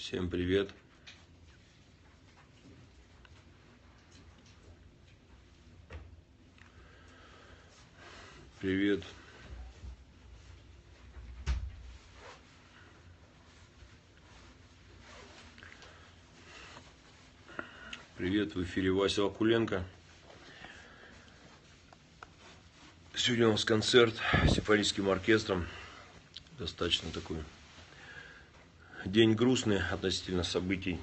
Всем привет. Привет. Привет, в эфире Вася Вакуленко. Сегодня у нас концерт с симфоническим оркестром. Достаточно такой день грустный относительно событий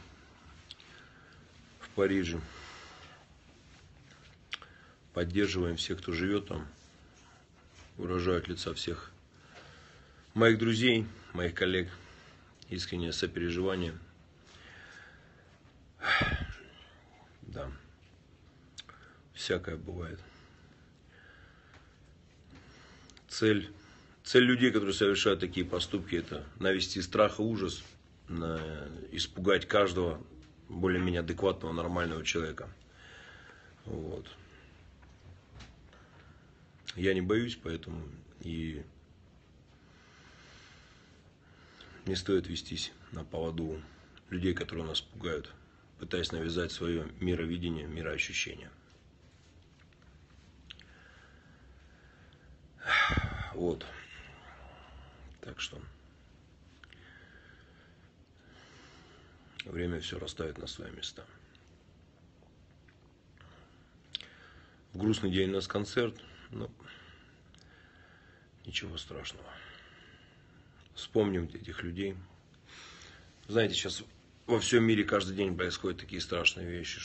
в Париже. Поддерживаем всех, кто живет там. Выражаю от лица всех моих друзей, моих коллег искреннее сопереживание. Да, всякое бывает. Цель людей, которые совершают такие поступки, это навести страх и ужас, испугать каждого более-менее адекватного, нормального человека. Вот. Я не боюсь, поэтому и не стоит вестись на поводу людей, которые нас пугают, пытаясь навязать свое мировидение, мироощущение. Вот. Так что время все расставит на свои места. В грустный день у нас концерт, но ничего страшного. Вспомним этих людей. Знаете, сейчас во всем мире каждый день происходят такие страшные вещи,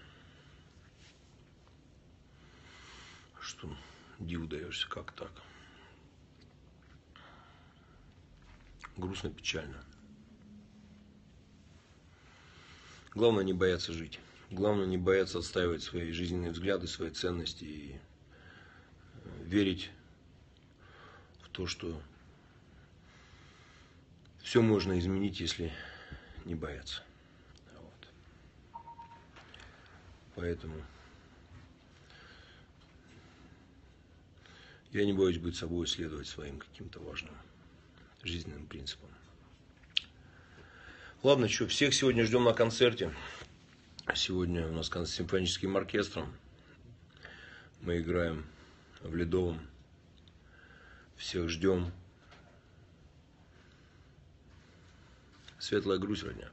что диву даешься, как так. Грустно, печально. Главное не бояться жить. Главное не бояться отстаивать свои жизненные взгляды, свои ценности и верить в то, что все можно изменить, если не бояться. Вот. Поэтому я не боюсь быть собой, следовать своим каким-то важным жизненным принципам. Ладно, что, всех сегодня ждем на концерте. Сегодня у нас концерт с симфоническим оркестром. Мы играем в Ледовом. Всех ждем. Светлая грусть, родня.